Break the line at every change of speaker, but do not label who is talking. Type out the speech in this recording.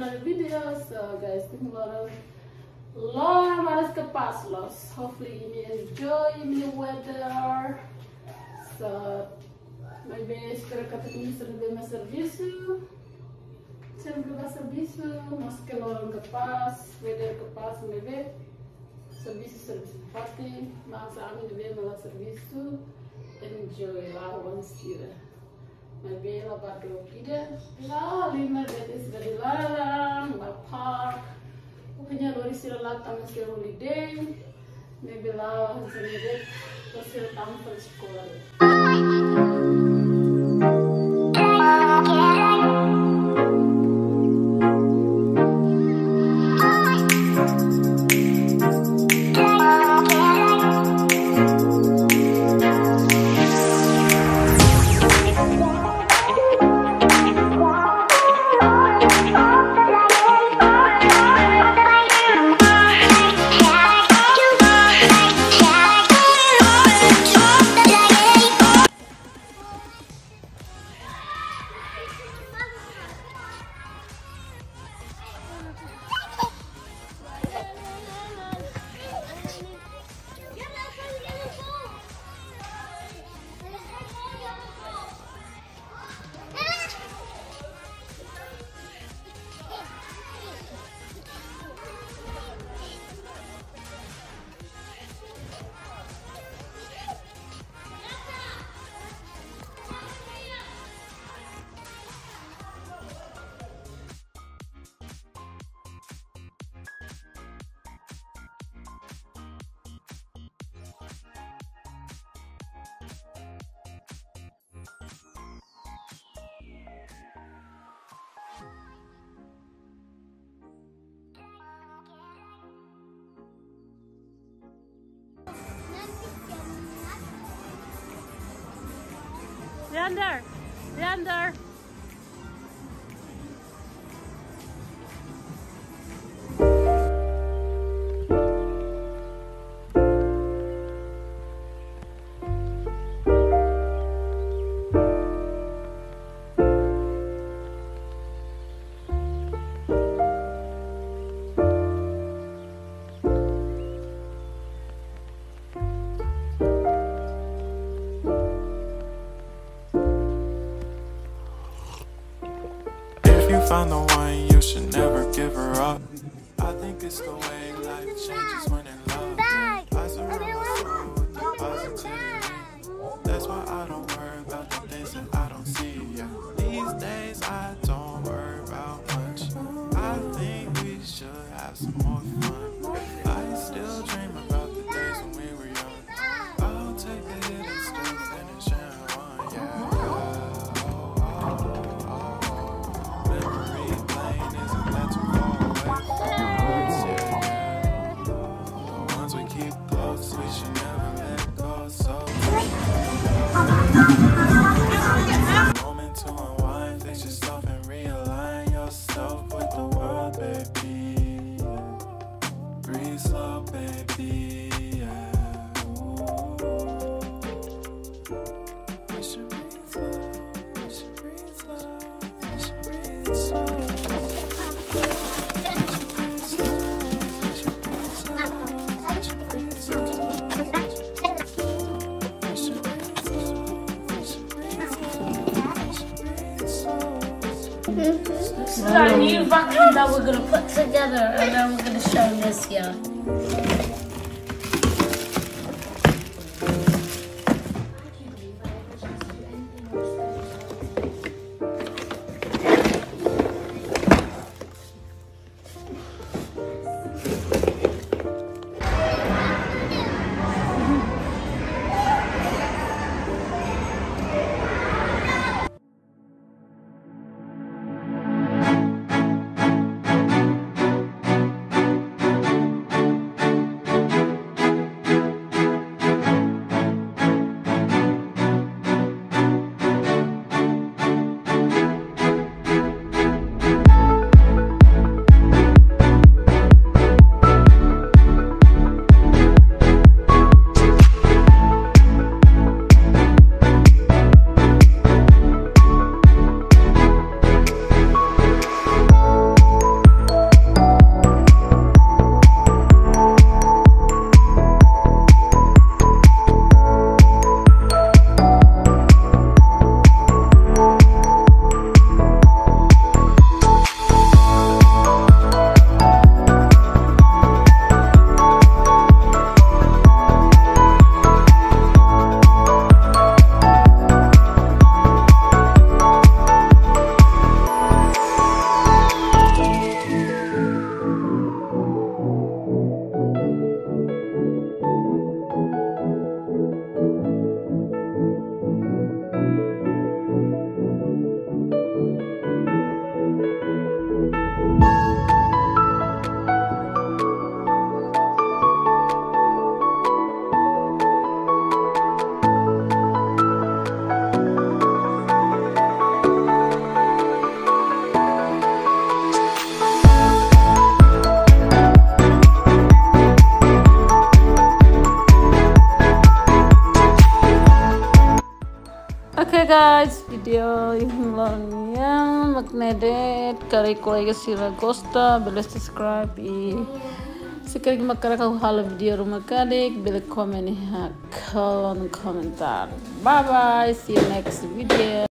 another video. So guys, tomorrow long malas ke pas los. Hopefully you enjoy the weather. So maybe espero que tenham servido meu serviço. Sempre vai serviço, mas que long ke pas, weather ke pas maybe. Serviço pati, mas kami maybe malas serviço. Enjoy lah once here. Maybe la baru kita la lima detik sudah dilarang la park punya lori silat tamu holiday maybe la hasilnya hasil tamu sekolah. Leander.
Found the one, you should never give her up. I think it's the way life changes when in love. I surround myself with the positivity. That's why I don't worry about the things that I don't see. Yeah. These days I don't worry about much. I think we should have some more fun. I still dream about the days when we were young. I'll take the hit and still finish and one. Yeah. Moment to unwind, fix yourself and realign yourself with the world, baby. Breathe slow, baby. Yeah. We should breathe slow. We should breathe slow. We should breathe slow.
This is our new vacuum that we're going to put together and then we're going to show this here.
guys, video yang magnedet kari kolega sila gosta bela subscribe i sekarang makara kau hal video rumah kadek bela komen kolom komentar. Bye bye, see you next video.